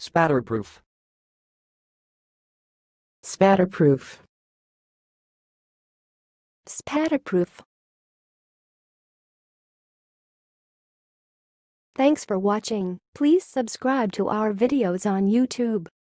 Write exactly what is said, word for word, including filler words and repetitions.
Spatterproof. spatterproof, spatterproof. Thanks for watching. Please subscribe to our videos on YouTube.